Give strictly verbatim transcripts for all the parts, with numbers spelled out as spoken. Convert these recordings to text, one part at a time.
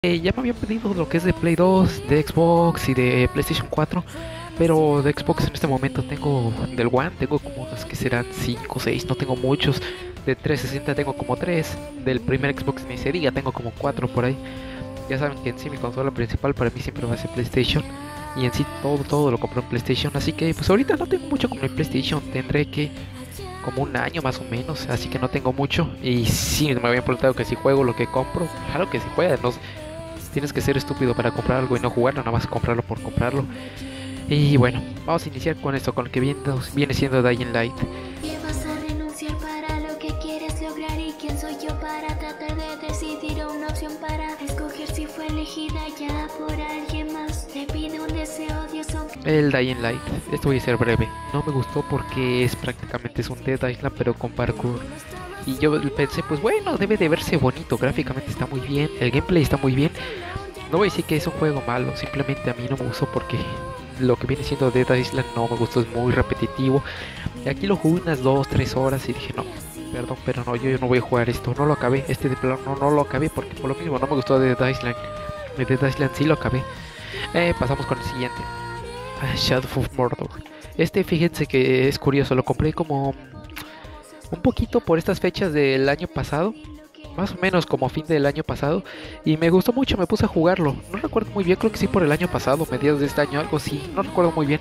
Eh, ya me habían pedido lo que es de Play dos, de Xbox y de PlayStation cuatro, pero de Xbox en este momento tengo del One, tengo como unos que serán cinco o seis, no tengo muchos. De trescientos sesenta tengo como tres, del primer Xbox ni se diga, tengo como cuatro por ahí. Ya saben que en sí mi consola principal para mí siempre va a ser PlayStation, y en sí todo, todo lo compro en PlayStation, así que pues ahorita no tengo mucho con mi PlayStation, tendré que como un año más o menos, así que no tengo mucho. Y sí, me habían preguntado que si juego lo que compro, claro que si juegas, no, tienes que ser estúpido para comprar algo y no jugarlo, nada más comprarlo por comprarlo. Y bueno, vamos a iniciar con esto, con lo que viene, viene siendo Dying Light. ¿Qué vas a renunciar para lo que quieres lograr? ¿Y quién soy yo para tratar de decidir una opción para escoger si fue elegida ya por alguien más? Te pido un deseo, Dios, aunque... El Dying Light, esto voy a ser breve. No me gustó porque es prácticamente es un Dead Island pero con parkour. Y yo pensé, pues bueno, debe de verse bonito, gráficamente está muy bien, el gameplay está muy bien. No voy a decir que es un juego malo, simplemente a mí no me gustó porque lo que viene siendo Dead Island no me gustó, es muy repetitivo. Y aquí lo jugué unas dos tres horas y dije, no, perdón, pero no, yo, yo no voy a jugar esto, no lo acabé, este de plano no, no lo acabé porque por lo mismo no me gustó Dead Island. De Dead Island sí lo acabé. Eh, pasamos con el siguiente, ah, Shadow of Mordor. Este, fíjense que es curioso, lo compré como un poquito por estas fechas del año pasado, más o menos como a fin del año pasado, y me gustó mucho, me puse a jugarlo. No recuerdo muy bien, creo que sí por el año pasado, mediados de este año, algo así, no recuerdo muy bien.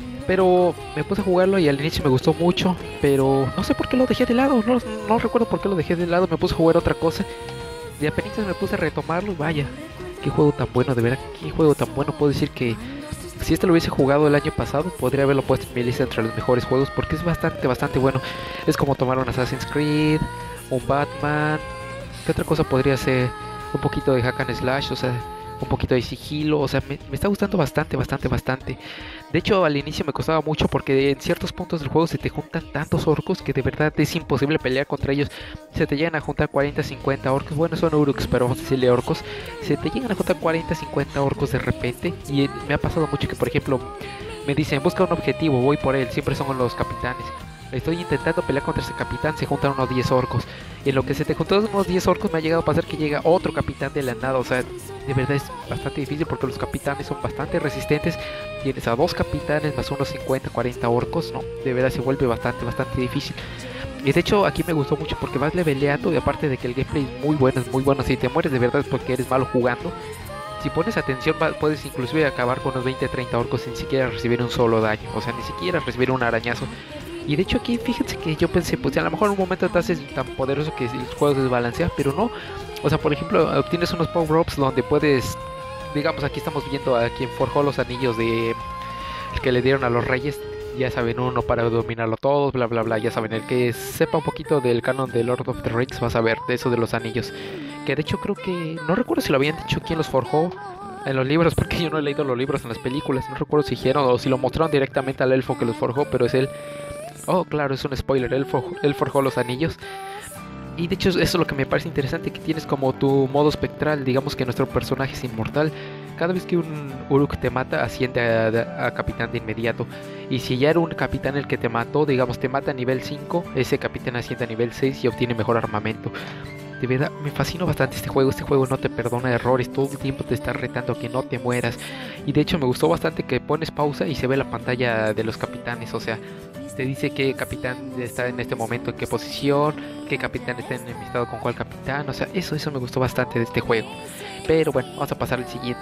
Pero me puse a jugarlo y al inicio me gustó mucho, pero no sé por qué lo dejé de lado, no, no recuerdo por qué lo dejé de lado, me puse a jugar otra cosa y apenas me puse a retomarlo y vaya, qué juego tan bueno, de verdad, qué juego tan bueno. Puedo decir que si este lo hubiese jugado el año pasado, podría haberlo puesto en mi lista entre los mejores juegos porque es bastante, bastante bueno. Es como tomar un Assassin's Creed, un Batman. ¿Qué otra cosa podría ser? Un poquito de hack and slash, o sea, un poquito de sigilo, o sea, me, me está gustando bastante, bastante, bastante. De hecho, al inicio me costaba mucho porque en ciertos puntos del juego se te juntan tantos orcos que de verdad es imposible pelear contra ellos. Se te llegan a juntar cuarenta, cincuenta orcos, bueno, son uruks, pero vamos a decirle orcos. Se te llegan a juntar cuarenta, cincuenta orcos de repente y eh, me ha pasado mucho que, por ejemplo, me dicen, busca un objetivo, voy por él, siempre son los capitanes. Estoy intentando pelear contra ese capitán, se juntan unos diez orcos. Y en lo que se te juntan unos diez orcos me ha llegado a pasar que llega otro capitán de la nada. O sea, de verdad es bastante difícil porque los capitanes son bastante resistentes. Tienes a dos capitanes más unos cincuenta, cuarenta orcos, no, de verdad se vuelve bastante, bastante difícil. Y de hecho aquí me gustó mucho porque vas leveleando y aparte de que el gameplay es muy bueno, es muy bueno. Si te mueres de verdad es porque eres malo jugando. Si pones atención puedes inclusive acabar con unos veinte, treinta orcos sin siquiera recibir un solo daño. O sea, ni siquiera recibir un arañazo. Y de hecho aquí fíjense que yo pensé, pues a lo mejor en un momento te haces tan poderoso que el juego se desbalancea, pero no. O sea, por ejemplo, obtienes unos power-ups donde puedes, digamos, aquí estamos viendo a quien forjó los anillos de el que le dieron a los reyes. Ya saben, uno para dominarlo todo, bla bla bla, ya saben, el que sepa un poquito del canon de Lord of the Rings va a saber de eso de los anillos. Que de hecho creo que, no recuerdo si lo habían dicho quién los forjó en los libros, porque yo no he leído los libros en las películas, no recuerdo si dijeron o si lo mostraron directamente al elfo que los forjó, pero es él. Oh, claro, es un spoiler, él forjó, él forjó los anillos. Y de hecho eso es lo que me parece interesante, que tienes como tu modo espectral, digamos que nuestro personaje es inmortal. Cada vez que un Uruk te mata, asciende a, a, a capitán de inmediato. Y si ya era un capitán el que te mató, digamos te mata a nivel cinco, ese capitán asciende a nivel seis y obtiene mejor armamento. De verdad, me fascinó bastante este juego. Este juego no te perdona errores, todo el tiempo te está retando a que no te mueras. Y de hecho me gustó bastante que pones pausa y se ve la pantalla de los capitanes. O sea, te dice qué capitán está en este momento, en qué posición, qué capitán está enemistado con cuál capitán. O sea, eso, eso me gustó bastante de este juego. Pero bueno, vamos a pasar al siguiente.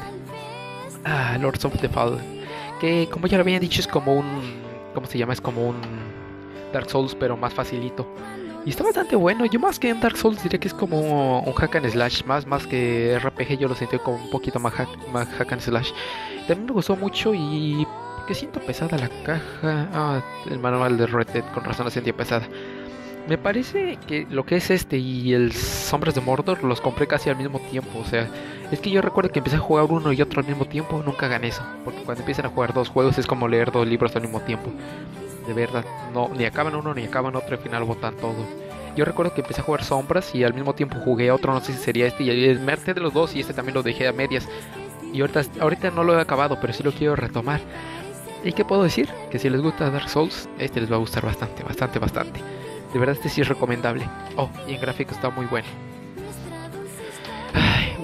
Ah, Lords of the Fallen. Que como ya lo habían dicho es como un... ¿Cómo se llama? Es como un Dark Souls pero más facilito. Y está bastante bueno. Yo más que en Dark Souls diría que es como un hack and slash. Más, más que R P G yo lo sentí como un poquito más hack, más hack and slash. También me gustó mucho y... que siento pesada la caja. Ah, el manual de Red Dead, con razón la sentía pesada. Me parece que lo que es este y el Sombras de Mordor los compré casi al mismo tiempo. O sea, es que yo recuerdo que empecé a jugar uno y otro al mismo tiempo. Nunca hagan eso, porque cuando empiezan a jugar dos juegos es como leer dos libros al mismo tiempo. De verdad, no, ni acaban uno ni acaban otro, al final botan todo. Yo recuerdo que empecé a jugar Sombras y al mismo tiempo jugué otro, no sé si sería este, y me harté de los dos y este también lo dejé a medias. Y ahorita, ahorita no lo he acabado, pero sí lo quiero retomar. ¿Y qué puedo decir? Que si les gusta Dark Souls, este les va a gustar bastante, bastante, bastante. De verdad este sí es recomendable. Oh, y en gráfico está muy bueno. Ay,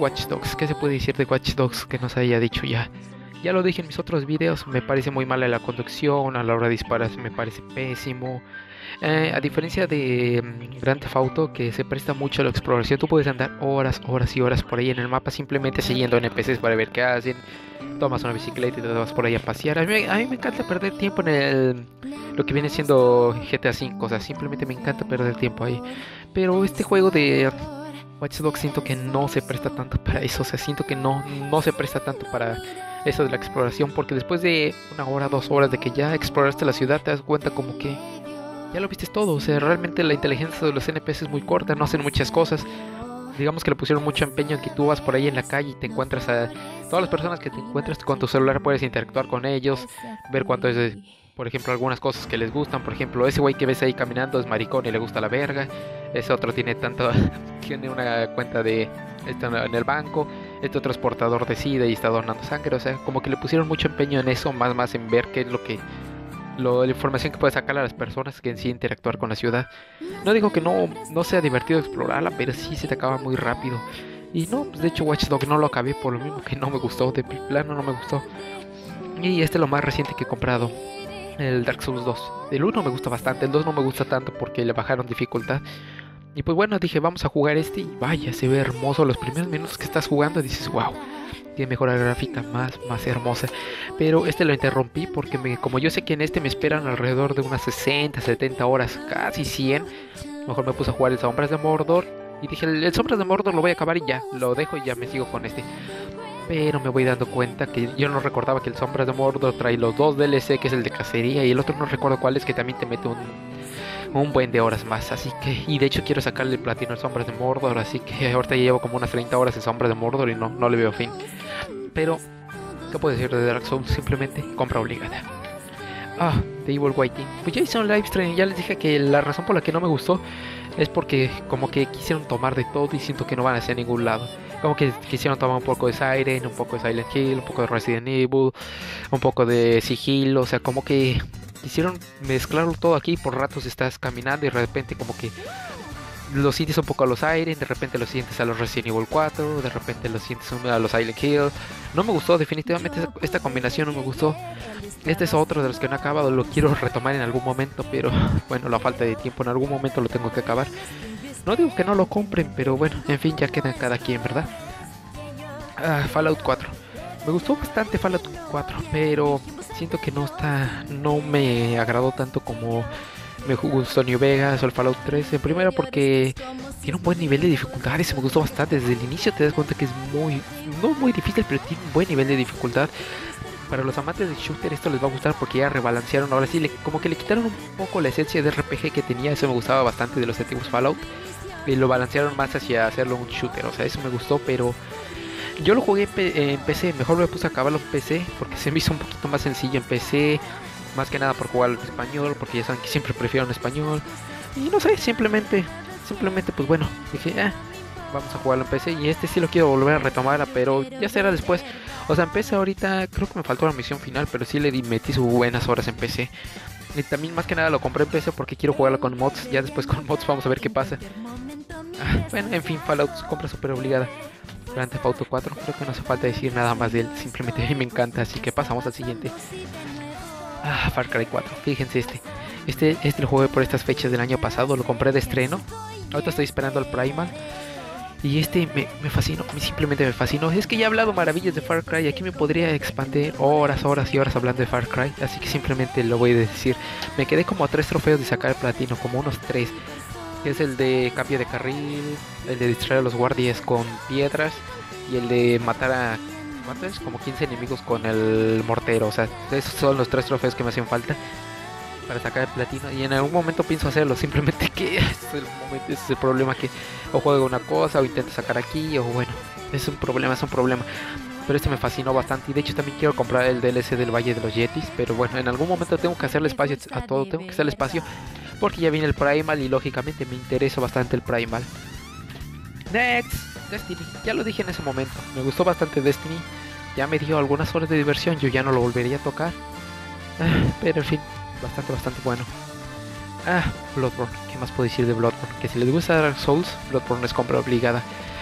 Watch Dogs. ¿Qué se puede decir de Watch Dogs que no se haya dicho ya? Ya lo dije en mis otros videos, me parece muy mala la conducción, a la hora de disparar me parece pésimo. Eh, a diferencia de um, Grand Theft Auto, que se presta mucho a la exploración, tú puedes andar horas, horas y horas por ahí en el mapa simplemente siguiendo N P Cs para ver qué hacen. Tomas una bicicleta y te vas por ahí a pasear. A mí, a mí me encanta perder tiempo en el, lo que viene siendo G T A cinco, o sea, simplemente me encanta perder tiempo ahí. Pero este juego de Watch Dogs siento que no se presta tanto para eso, o sea, siento que no, no se presta tanto para eso de la exploración, porque después de una hora, dos horas de que ya exploraste la ciudad, te das cuenta como que ya lo viste todo. O sea, realmente la inteligencia de los N P Cs es muy corta, no hacen muchas cosas. Digamos que le pusieron mucho empeño en que tú vas por ahí en la calle y te encuentras a todas las personas que te encuentras con tu celular, puedes interactuar con ellos, ver cuánto es de, por ejemplo, algunas cosas que les gustan. Por ejemplo, ese güey que ves ahí caminando es maricón y le gusta la verga. Ese otro tiene tanto, tiene una cuenta de está en el banco. Este otro es portador de SIDA y está donando sangre. O sea, como que le pusieron mucho empeño en eso, más más en ver qué es lo que lo, la información que puede sacar a las personas que en sí interactuar con la ciudad. No digo que no, no sea divertido explorarla, pero sí se te acaba muy rápido. Y no, pues de hecho Watch Dogs no lo acabé por lo mismo que no me gustó, de plano no me gustó. Y este es lo más reciente que he comprado, el Dark Souls dos. El uno me gusta bastante, el dos no me gusta tanto porque le bajaron dificultad. Y pues bueno, dije vamos a jugar este y vaya, se ve hermoso. Los primeros minutos que estás jugando dices wow, tiene mejora gráfica, más, más hermosa. Pero este lo interrumpí porque me, como yo sé que en este me esperan alrededor de unas sesenta, setenta horas, casi cien. Mejor me puse a jugar el Sombras de Mordor. Y dije, el, el Sombras de Mordor lo voy a acabar y ya, lo dejo y ya me sigo con este. Pero me voy dando cuenta que yo no recordaba que el Sombras de Mordor trae los dos D L C, que es el de cacería, y el otro no recuerdo cuál es, que también te mete un, un buen de horas más. Así que, y de hecho quiero sacarle el platino al Sombras de Mordor, así que ahorita ya llevo como unas treinta horas en Sombras de Mordor y no, no le veo fin. Pero, ¿qué puedo decir de Dark Souls? Simplemente compra obligada. Ah, The Evil Waiting. Pues ya hice un live stream y ya les dije que la razón por la que no me gustó es porque como que quisieron tomar de todo y siento que no van hacia ningún lado. Como que quisieron tomar un poco de Siren, un poco de Silent Hill, un poco de Resident Evil, un poco de sigilo, o sea, como que quisieron mezclarlo todo aquí. Por ratos estás caminando y de repente como que lo sientes un poco a los Siren, de repente lo sientes a los Resident Evil cuatro, de repente lo sientes a los Silent Hill. No me gustó, definitivamente esta combinación no me gustó. Este es otro de los que no he acabado, lo quiero retomar en algún momento, pero bueno, la falta de tiempo, en algún momento lo tengo que acabar. No digo que no lo compren, pero bueno, en fin, ya queda cada quien, ¿verdad? Ah, Fallout cuatro. Me gustó bastante Fallout cuatro, pero siento que no está, no me agradó tanto como me gustó New Vegas o el Fallout tres. En primera porque tiene un buen nivel de dificultad y se me gustó bastante. Desde el inicio te das cuenta que es muy, no muy difícil, pero tiene un buen nivel de dificultad. Para los amantes de shooter esto les va a gustar porque ya rebalancearon. Ahora sí, le, como que le quitaron un poco la esencia de R P G que tenía. Eso me gustaba bastante de los antiguos Fallout. Y lo balancearon más hacia hacerlo un shooter. O sea, eso me gustó, pero yo lo jugué en P C. Mejor me puse a acabarlo en P C porque se me hizo un poquito más sencillo en P C. Más que nada por jugarlo en español, porque ya saben que siempre prefiero en español. Y no sé, simplemente, simplemente pues bueno, dije, ah, vamos a jugarlo en P C. Y este sí lo quiero volver a retomar, pero ya será después. O sea, en P C ahorita creo que me faltó la misión final, pero sí le di, metí sus buenas horas en P C. Y también más que nada lo compré en P C porque quiero jugarlo con mods. Ya después con mods vamos a ver qué pasa. Ah, bueno, en fin, Fallout, compra súper obligada. Grand Theft Auto cuatro, creo que no hace falta decir nada más de él. Simplemente a mí me encanta, así que pasamos al siguiente. Ah, Far Cry cuatro, fíjense este. Este, este lo jugué por estas fechas del año pasado, lo compré de estreno. Ahorita estoy esperando al Primal. Y este me, me fascinó, simplemente me fascinó. Es que ya he hablado maravillas de Far Cry. Aquí me podría expandir horas, horas y horas hablando de Far Cry. Así que simplemente lo voy a decir. Me quedé como a tres trofeos de sacar el platino, como unos tres. Es el de cambio de carril, el de distraer a los guardias con piedras y el de matar a... ¿cuántos? Como quince enemigos con el mortero. O sea, esos son los tres trofeos que me hacen falta para sacar el platino. Y en algún momento pienso hacerlo. Simplemente que ese es el momento, ese es el problema, que o juego una cosa o intento sacar aquí, o bueno, es un problema, es un problema. Pero este me fascinó bastante. Y de hecho también quiero comprar el D L C del Valle de los Yetis. Pero bueno, en algún momento tengo que hacerle espacio a todo. Tengo que hacerle espacio porque ya viene el Primal y lógicamente me interesa bastante el Primal. Next, Destiny. Ya lo dije en ese momento. Me gustó bastante Destiny. Ya me dio algunas horas de diversión. Yo ya no lo volvería a tocar. Ah, pero en fin, bastante, bastante bueno. Ah, Bloodborne. ¿Qué más puedo decir de Bloodborne? Que si les gusta Dark Souls, Bloodborne es compra obligada.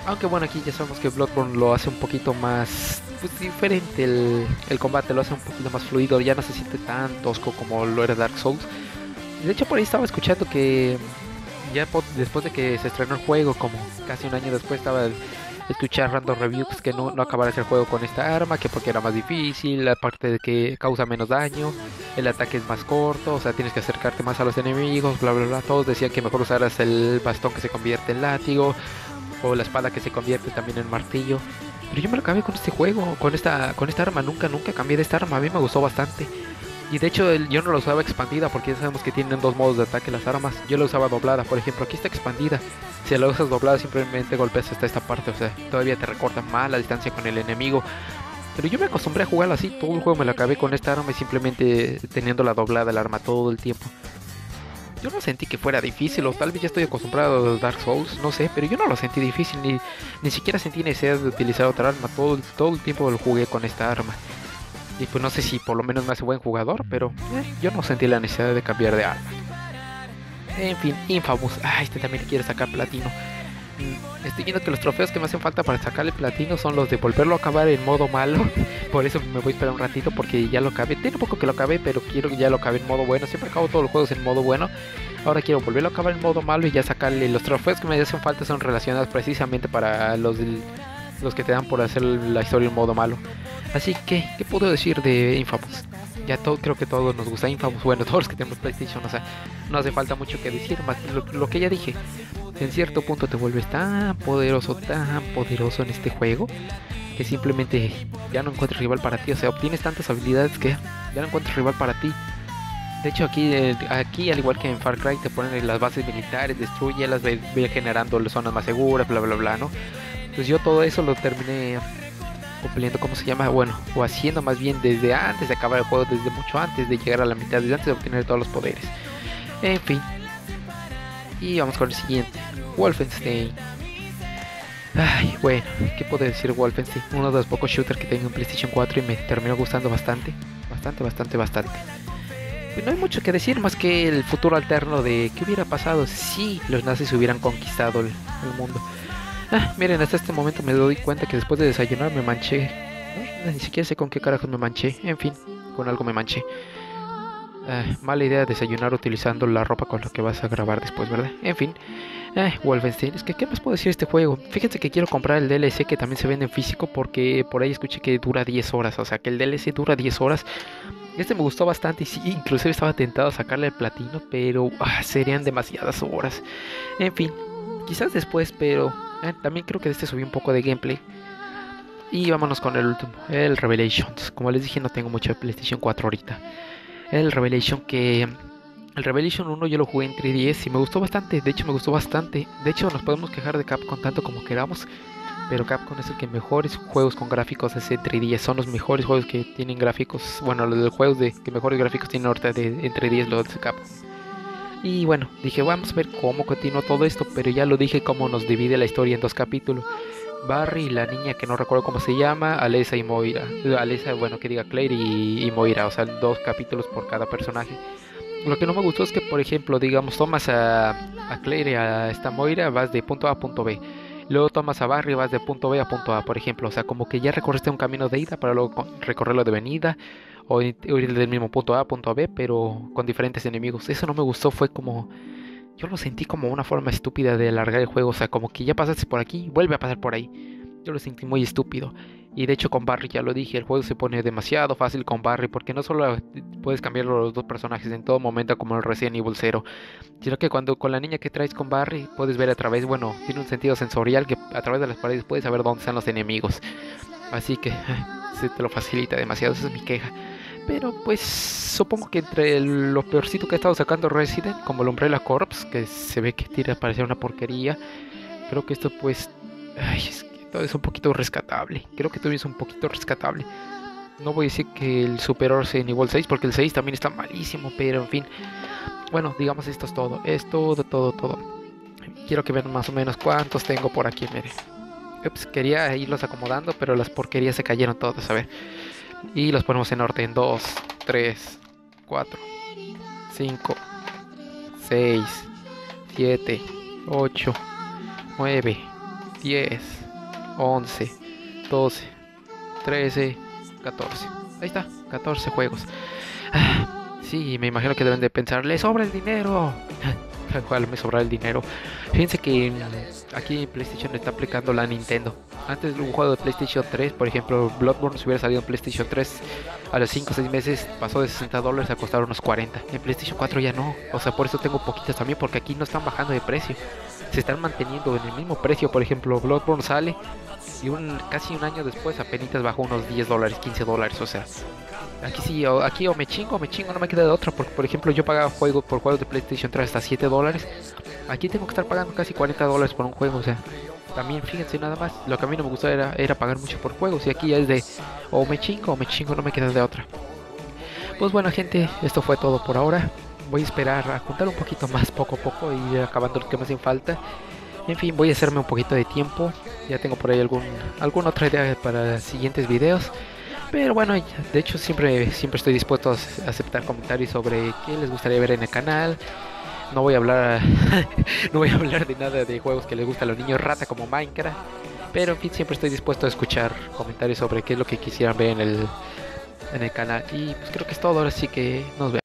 Aunque bueno, aquí ya sabemos que Bloodborne lo hace un poquito más pues, diferente, el, el combate lo hace un poquito más fluido, ya no se siente tan tosco como lo era Dark Souls. De hecho por ahí estaba escuchando que ya po- después de que se estrenó el juego, como casi un año después, estaba escuchar random reviews que no, no acabaras el juego con esta arma, que porque era más difícil, aparte de que causa menos daño, el ataque es más corto, o sea, tienes que acercarte más a los enemigos, bla bla bla. Todos decían que mejor usaras el bastón que se convierte en látigo, o la espada que se convierte también en martillo. Pero yo me lo acabé con este juego, con esta, con esta arma, nunca, nunca cambié de esta arma, a mí me gustó bastante. Y de hecho el- yo no la usaba expandida porque ya sabemos que tienen dos modos de ataque las armas. Yo la usaba doblada, por ejemplo, aquí está expandida. Si la usas doblada simplemente golpeas hasta esta parte, o sea, todavía te recorta más la distancia con el enemigo. Pero yo me acostumbré a jugarla así, todo el juego me lo acabé con esta arma y simplemente teniendo la doblada el arma todo el tiempo. Yo no sentí que fuera difícil, o tal vez ya estoy acostumbrado a Dark Souls, no sé, pero yo no lo sentí difícil, ni, ni siquiera sentí necesidad de utilizar otra arma, todo, el- todo el tiempo lo jugué con esta arma. Y pues no sé si por lo menos me hace buen jugador, pero eh, yo no sentí la necesidad de cambiar de arma. En fin, Infamous. Ah, este también quiere sacar platino. Mm, Estoy viendo que los trofeos que me hacen falta para sacar el platino son los de volverlo a acabar en modo malo. Por eso me voy a esperar un ratito porque ya lo acabé. Tiene poco que lo acabé, pero quiero que ya lo acabe en modo bueno. Siempre acabo todos los juegos en modo bueno. Ahora quiero volverlo a acabar en modo malo y ya sacarle los trofeos que me hacen falta son relacionados precisamente para los del- los que te dan por hacer la historia en modo malo. Así que, ¿qué puedo decir de Infamous? Ya todo, creo que todos nos gusta Infamous. Bueno, todos los que tenemos PlayStation, o sea, no hace falta mucho que decir, más que lo, lo que ya dije. En cierto punto te vuelves tan poderoso, tan poderoso en este juego, que simplemente ya no encuentras rival para ti. O sea, obtienes tantas habilidades que ya no encuentras rival para ti. De hecho, aquí, eh, aquí al igual que en Far Cry, te ponen las bases militares, destruyelas, ve, ve generando las zonas más seguras, bla bla bla, ¿no? Pues yo todo eso lo terminé cumpliendo, ¿cómo se llama? Bueno, o haciendo más bien desde antes de acabar el juego, desde mucho antes de llegar a la mitad, desde antes de obtener todos los poderes. En fin. Y vamos con el siguiente. Wolfenstein. Ay, bueno, ¿qué puedo decir Wolfenstein? Uno de los pocos shooters que tengo en PlayStation cuatro y me terminó gustando bastante. Bastante, bastante, bastante. Pues no hay mucho que decir más que el futuro alterno de qué hubiera pasado si los nazis hubieran conquistado el, el mundo. Ah, miren, hasta este momento me doy cuenta que después de desayunar me manché. No, ni siquiera sé con qué carajos me manché. En fin, con algo me manché. Ah, mala idea desayunar utilizando la ropa con la que vas a grabar después, ¿verdad? En fin. Ah, Wolfenstein. Es que, ¿qué más puedo decir de este juego? Fíjense que quiero comprar el D L C que también se vende en físico porque por ahí escuché que dura diez horas. O sea, que el D L C dura diez horas. Este me gustó bastante y sí, inclusive estaba tentado a sacarle el platino, pero ah, serían demasiadas horas. En fin, quizás después, pero eh, también creo que de este subí un poco de gameplay. Y vámonos con el último, el Revelations. Como les dije, no tengo mucho de PlayStation cuatro ahorita. El Revelation que... El Revelation uno yo lo jugué en tres D S y me gustó bastante. De hecho, me gustó bastante. De hecho, nos podemos quejar de Capcom tanto como queramos. Pero Capcom es el que mejores juegos con gráficos hace en tres D S. Son los mejores juegos que tienen gráficos. Bueno, los juegos de que mejores gráficos tienen ahorita de, en tres D S, los de Capcom. Y bueno, dije, vamos a ver cómo continúa todo esto. Pero ya lo dije, cómo nos divide la historia en dos capítulos. Barry y la niña que no recuerdo cómo se llama, Alessa y Moira. Alessa, bueno, que diga Claire y, y Moira. O sea, dos capítulos por cada personaje. Lo que no me gustó es que, por ejemplo, digamos, tomas a, a Claire y a esta Moira, vas de punto A a punto B. Luego tomas a Barry y vas de punto B a punto A, por ejemplo. O sea, como que ya recorriste un camino de ida para luego recorrerlo de venida. O ir del mismo punto A a punto B, pero con diferentes enemigos. Eso no me gustó, fue como... Yo lo sentí como una forma estúpida de alargar el juego. O sea, como que ya pasaste por aquí, vuelve a pasar por ahí. Yo lo sentí muy estúpido. Y de hecho con Barry ya lo dije, el juego se pone demasiado fácil con Barry, porque no solo puedes cambiar los dos personajes en todo momento como el Resident Evil cero, sino que cuando con la niña que traes con Barry puedes ver a través, bueno, tiene un sentido sensorial que a través de las paredes puedes saber dónde están los enemigos. Así que se te lo facilita demasiado, esa es mi queja. Pero pues supongo que entre el- lo peorcito que ha estado sacando Resident, como el Umbrella Corps, que se ve que tira a parecer una porquería, creo que esto pues... Ay, es que todo es un poquito rescatable. Creo que todo es un poquito rescatable. No voy a decir que el superó Resident Evil seis, porque el seis también está malísimo, pero en fin. Bueno, digamos esto es todo. Es todo, todo, todo. Quiero que vean más o menos cuántos tengo por aquí, miren. Ups, quería irlos acomodando, pero las porquerías se cayeron todas, a ver. Y los ponemos en orden. dos, tres, cuatro, cinco, seis, siete, ocho, nueve, diez, once, doce, trece, catorce. Ahí está, catorce juegos. Ah, sí, me imagino que deben de pensar, le sobra el dinero. Tal cual me sobra el dinero. Fíjense que mm, aquí en PlayStation está aplicando la Nintendo. Antes un juego de PlayStation tres, por ejemplo Bloodborne, si hubiera salido en PlayStation tres a los cinco o seis meses, pasó de sesenta dólares a costar unos cuarenta. En PlayStation cuatro ya no. O sea, por eso tengo poquitas también, porque aquí no están bajando de precio. Se están manteniendo en el mismo precio. Por ejemplo, Bloodborne sale y un casi un año después apenas bajó unos diez dólares, quince dólares. O sea, aquí sí, o, aquí o me chingo o me chingo, no me queda de otra. Porque, por ejemplo, yo pagaba juego por juegos de PlayStation tres hasta siete dólares. Aquí tengo que estar pagando casi cuarenta dólares por un juego. O sea, también fíjense nada más. Lo que a mí no me gustaba era, era pagar mucho por juegos. Y aquí ya es de o me chingo o me chingo, no me queda de otra. Pues bueno, gente, esto fue todo por ahora. Voy a esperar a juntar un poquito más poco a poco y ir acabando los que me hacen falta. En fin, voy a hacerme un poquito de tiempo. Ya tengo por ahí algún alguna otra idea para siguientes videos. Pero bueno, de hecho siempre siempre estoy dispuesto a aceptar comentarios sobre qué les gustaría ver en el canal. No voy a hablar no voy a hablar de nada de juegos que les gusta a los niños rata como Minecraft. Pero en fin, siempre estoy dispuesto a escuchar comentarios sobre qué es lo que quisieran ver en el en el canal. Y pues creo que es todo. Ahora sí que nos vemos.